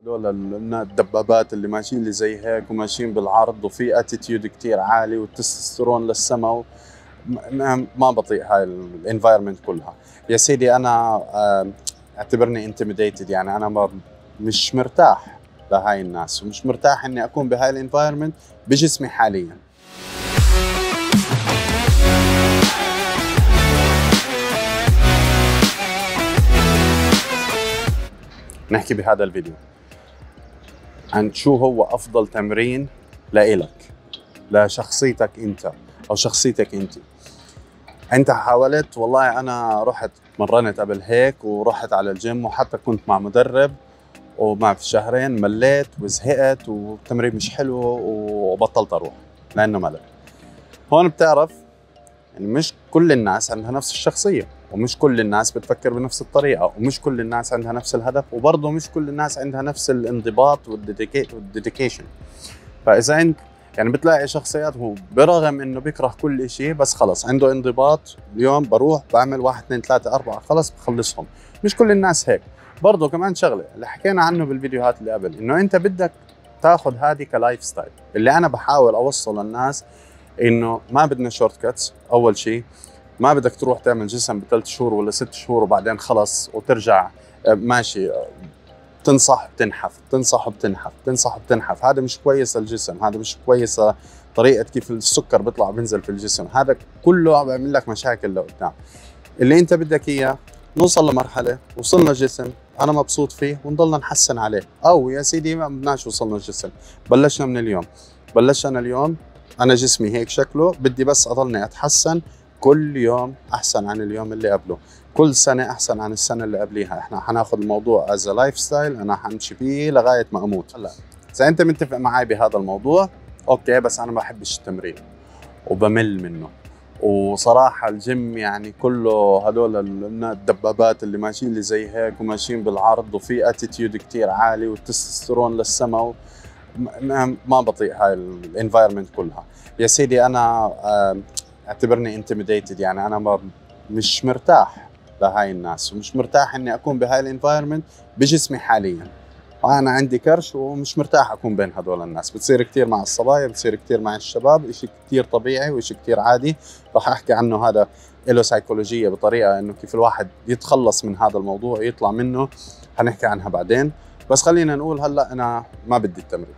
هذول الدبابات اللي ماشيين اللي زي هيك وماشيين بالعرض وفي اتيتيود كتير عالي والتستوستيرون للسما ما بطيء هاي الانفايرمنت كلها. يا سيدي انا اعتبرني انتميديتد، يعني انا مش مرتاح لهاي الناس ومش مرتاح اني اكون بهاي الانفايرمنت بجسمي حاليا. نحكي بهذا الفيديو عن شو هو افضل تمرين لإلك، لشخصيتك انت او شخصيتك انت. انت حاولت، والله انا رحت مرنت قبل هيك ورحت على الجيم وحتى كنت مع مدرب ومع في شهرين مليت وزهقت والتمرين مش حلو وبطلت اروح لانه ملل. هون بتعرف يعني مش كل الناس عندها نفس الشخصية، ومش كل الناس بتفكر بنفس الطريقة، ومش كل الناس عندها نفس الهدف، وبرضه مش كل الناس عندها نفس الانضباط والديديكيشن. فإذا أنت يعني بتلاقي شخصيات هو برغم إنه بيكره كل شيء بس خلص عنده انضباط، اليوم بروح بعمل 1 2 3 4 خلص بخلصهم. مش كل الناس هيك. برضه كمان شغلة اللي حكينا عنه بالفيديوهات اللي قبل، إنه أنت بدك تاخذ هذه كلايف ستايل. اللي أنا بحاول أوصل للناس إنه ما بدنا شورت كاتس. أول شيء ما بدك تروح تعمل جسم ب3 شهور ولا 6 شهور وبعدين خلص وترجع ماشي تنصح بتنحف، تنصح بتنحف، تنصح بتنحف. هذا مش كويس للجسم، هذا مش كويسة طريقة كيف السكر بيطلع وبينزل في الجسم، هذا كله عم بيعمل لك مشاكل لقدام. اللي انت بدك اياه نوصل لمرحلة وصلنا جسم انا مبسوط فيه ونضلنا نحسن عليه، او يا سيدي ما بدناش وصلنا الجسم، بلشنا من اليوم. بلشنا أنا اليوم انا جسمي هيك شكله، بدي بس اضلني اتحسن كل يوم احسن عن اليوم اللي قبله، كل سنة احسن عن السنة اللي قبليها. احنا حناخذ الموضوع از لايف ستايل، انا حمشي فيه لغاية ما اموت. هلا اذا انت متفق معي بهذا الموضوع اوكي، بس انا ما بحبش التمرين وبمل منه، وصراحة الجيم يعني كله هدول الدبابات اللي ماشيين اللي زي هيك وماشيين بالعرض وفي اتيتيود كتير عالي والتستوستيرون للسما ما بطيء هاي الانفايرمنت كلها. يا سيدي انا اعتبرني انتميديتد، يعني انا مش مرتاح لهاي الناس ومش مرتاح اني اكون بهاي الانفايرمنت بجسمي حاليا. انا عندي كرش ومش مرتاح اكون بين هدول الناس. بتصير كثير مع الصبايا، بتصير كثير مع الشباب، اشي كثير طبيعي واشي كثير عادي. راح احكي عنه، هذا له سيكولوجية بطريقة انه كيف الواحد يتخلص من هذا الموضوع يطلع منه، حنحكي عنها بعدين. بس خلينا نقول هلا انا ما بدي التمرين.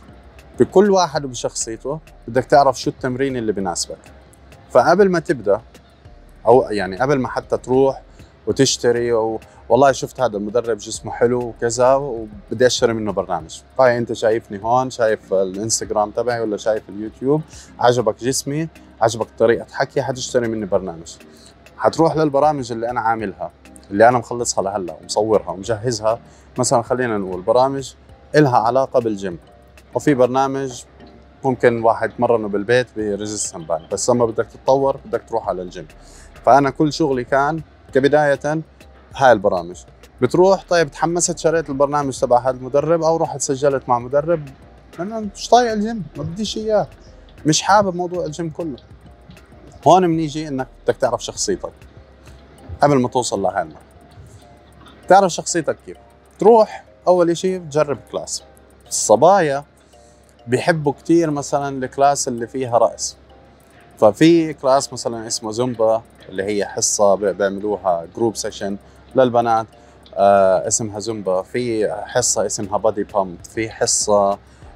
بكل واحد وبشخصيته بدك تعرف شو التمرين اللي بناسبك. فقبل ما تبدا او يعني قبل ما حتى تروح وتشتري والله شفت هذا المدرب جسمه حلو وكذا وبدي اشتري منه برنامج، طيب انت شايفني هون، شايف الانستغرام تبعي ولا شايف اليوتيوب، عجبك جسمي، عجبك طريقة حكي، حتشتري مني برنامج. حتروح للبرامج اللي انا عاملها، اللي انا مخلصها لهلا ومصورها ومجهزها. مثلا خلينا نقول برامج إلها علاقة بالجيم، وفي برنامج ممكن واحد يتمرنه بالبيت بريزيستنس باند، بس لما بدك تتطور بدك تروح على الجيم. فأنا كل شغلي كان كبداية هاي البرامج. بتروح طيب تحمست شريت البرنامج تبع هذا المدرب او رحت سجلت مع مدرب، انا مش طايق الجيم، ما بديش اياه، مش حابب موضوع الجيم كله. هون بنيجي انك بدك تعرف شخصيتك قبل ما توصل لهاي المرحلة. تعرف شخصيتك كيف؟ تروح اول شيء تجرب كلاس. الصبايا بيحبوا كتير مثلا الكلاس اللي فيها رقص، ففي كلاس مثلا اسمه زومبا اللي هي حصة بيعملوها جروب سيشن للبنات اسمها زومبا، في حصة اسمها بادي بامب، في حصة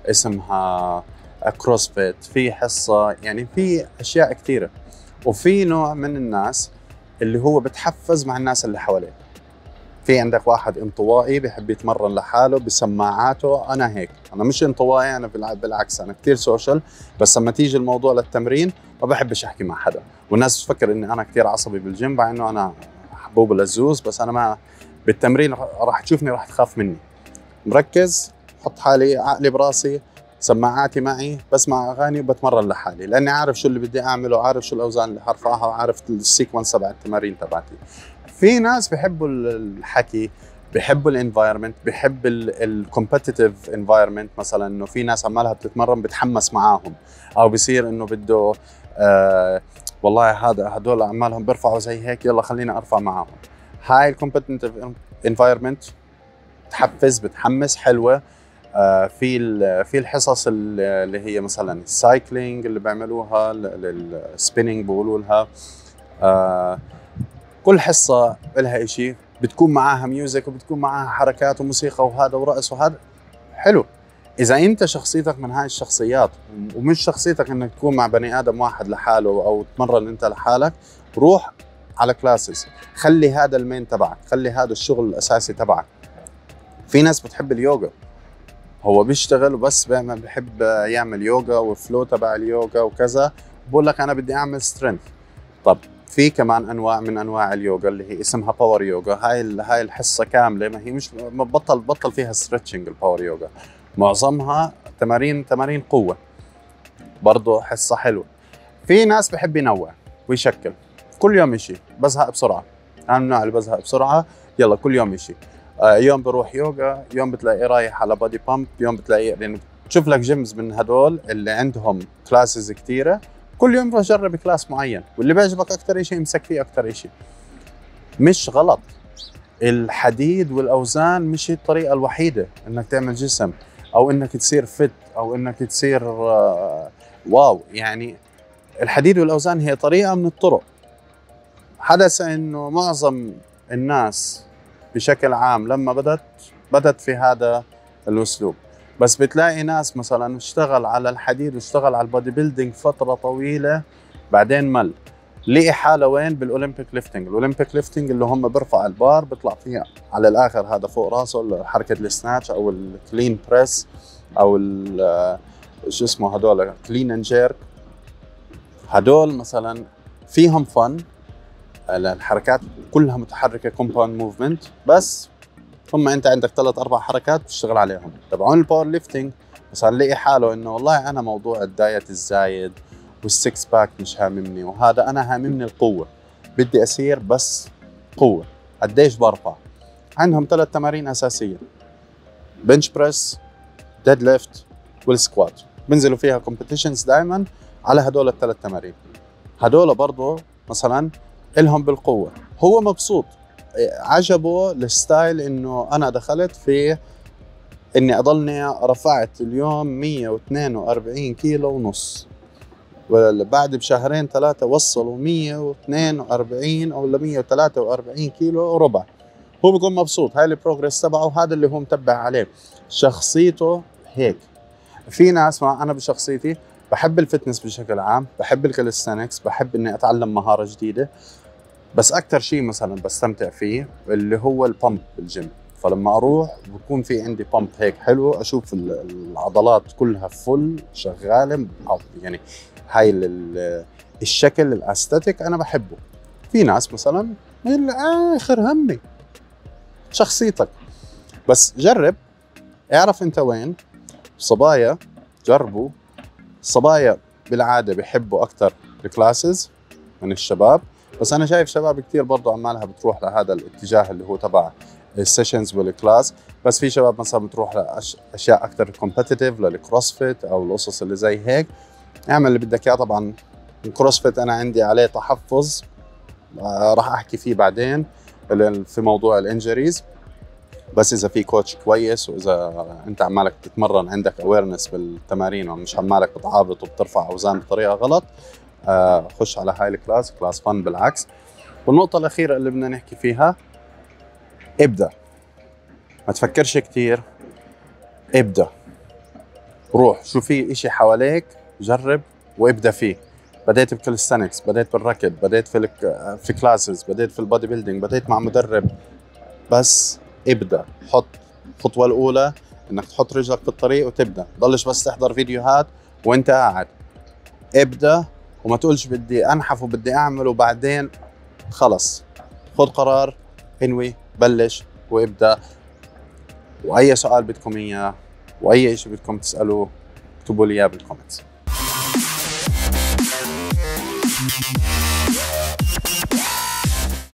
اسمها كروسفيت، في حصة يعني في أشياء كثيرة. وفي نوع من الناس اللي هو بتحفز مع الناس اللي حواليه. في عندك واحد انطوائي بحب يتمرن لحاله بسماعاته، انا هيك، انا مش انطوائي، انا بالعكس انا كثير سوشيال، بس لما تيجي الموضوع للتمرين ما بحبش احكي مع حدا. والناس تفكر اني انا كثير عصبي بالجيم، مع انه انا حبوب لزوز، بس انا ما بالتمرين راح تشوفني راح تخاف مني. مركز، حط حالي عقلي براسي، سماعاتي معي، بسمع اغاني وبتمرن لحالي، لاني عارف شو اللي بدي اعمله، عارف شو الاوزان اللي حرفعها، وعارف السيكونس تبع التمارين تبعتي. في ناس بيحبوا الحكي، بيحبوا الانفايرمنت، بيحب الكومبتيتيف انفايرمنت، مثلا انه في ناس عمالها بتتمرن بتحمس معاهم، او بصير انه بده والله هدول عمالهم بيرفعوا زي هيك، يلا خليني ارفع معاهم. هاي الكومبتيتيف انفايرمنت بتحفز بتحمس حلوه. في الحصص اللي هي مثلا السايكلينج اللي بيعملوها، السبيننج بيقولوا لها. كل حصه لها إشي، بتكون معاها ميوزك وبتكون معاها حركات وموسيقى وهذا ورقص وهذا حلو. اذا انت شخصيتك من هاي الشخصيات ومش شخصيتك انك تكون مع بني ادم واحد لحاله او تمرن انت لحالك، روح على كلاسز، خلي هذا المين تبعك، خلي هذا الشغل الاساسي تبعك. في ناس بتحب اليوغا، هو بيشتغل وبس بحب يعمل يوغا والفلو تبع اليوغا وكذا، بقول لك انا بدي اعمل سترينث. طب في كمان انواع من انواع اليوغا اللي هي اسمها باور يوغا، هاي الحصه كامله، ما هي مش بطل فيها ستريتشنج. الباور يوغا معظمها تمارين قوه، برضه حصه حلوه. في ناس بحب ينوع ويشكل، كل يوم شيء، بزهق بسرعه. انا من النوع اللي بزهق بسرعه، يلا كل يوم شيء. يوم بروح يوغا، يوم بتلاقي رايح على بودي بامب، يوم بتلاقي يعني تشوف لك جيمز من هدول اللي عندهم كلاسز كثيره، كل يوم روح جرب كلاس معين، واللي بيعجبك اكثر شيء امسك فيه اكثر شيء. مش غلط، الحديد والاوزان مش هي الطريقه الوحيده انك تعمل جسم او انك تصير فت او انك تصير واو. يعني الحديد والاوزان هي طريقه من الطرق. حدث انه معظم الناس بشكل عام لما بدت في هذا الاسلوب، بس بتلاقي ناس مثلا اشتغل على الحديد واشتغل على البودي بيلدينج فتره طويله بعدين مل. لقي حاله وين؟ بالاولمبيك ليفتنج. الاولمبيك ليفتنج اللي هم بيرفع البار بيطلع فيها على الاخر هذا فوق راسه، حركه السناتش او الكلين بريس او شو اسمه هدول كلين اند جيرك. هدول مثلا فيهم فن، الحركات كلها متحركه كومباوند موفمنت، بس ثم انت عندك 3-4 حركات بتشتغل عليهم. تبعون الباور ليفتنج مثلا لقي حاله انه والله انا موضوع الدايت الزايد والسكس باك مش هاممني، وهذا انا هاممني القوه، بدي اسير بس قوه. قديش برفع؟ عندهم 3 تمارين اساسيه: بنش بريس، ديد ليفت، والسكوات. بنزلوا فيها كومبيتيشنز دائما على هدول ال3 تمارين. هدول برضه مثلا الهم بالقوه، هو مبسوط، عجبه الستايل انه انا دخلت في اني اضلني رفعت اليوم 142 كيلو ونص، وبعد بشهرين 3 وصلوا 142 او 143 كيلو وربع. هو بيكون مبسوط، هاي البروجرس تبعه، هذا اللي هو متبع عليه. شخصيته هيك. في ناس، مع انا بشخصيتي بحب الفتنس بشكل عام، بحب الكاليستانكس، بحب اني اتعلم مهارة جديدة، بس اكثر شيء مثلا بستمتع فيه اللي هو البامب بالجيم. فلما اروح بكون في عندي بامب هيك حلو، اشوف العضلات كلها فل شغاله، يعني هاي الشكل الاستاتيك انا بحبه. في ناس مثلا اخر همي شخصيتك، بس جرب، اعرف انت وين. صبايا جربوا، الصبايا بالعاده بيحبوا اكثر الكلاسز من الشباب، بس انا شايف شباب كثير برضه عمالها بتروح لهذا الاتجاه اللي هو تبع السيشنز والكلاس. بس في شباب مثلا بتروح لاشياء اكثر كومبتيتيف، للكروسفيت او القصص اللي زي هيك. اعمل اللي بدك اياه. طبعا الكروسفيت انا عندي عليه تحفظ، راح احكي فيه بعدين في موضوع الانجريز. بس اذا في كوتش كويس، واذا انت عمالك تتمرن عندك اويرنس بالتمارين ومش عمالك بتعابط وبترفع اوزان بطريقه غلط، خش على هاي الكلاس، كلاس فن بالعكس. والنقطة الأخيرة اللي بدنا نحكي فيها، ابدأ، ما تفكرش كتير، ابدأ، روح شو في اشي حواليك، جرب وابدأ فيه. بديت بكاليستانكس، بديت بالركض، بديت في كلاسز، بديت في البودي بيلدينج، بديت مع مدرب، بس ابدأ. حط الخطوة الأولى انك تحط رجلك في الطريق وتبدأ. ضلش بس تحضر فيديوهات وانت قاعد. ابدأ وما تقولش بدي انحف وبدي اعمل وبعدين. خلص، خذ قرار، انوي، بلش وابدأ. واي سؤال بدكم اياه واي شيء بدكم تسألوه اكتبوا لي اياه بالكومنتس.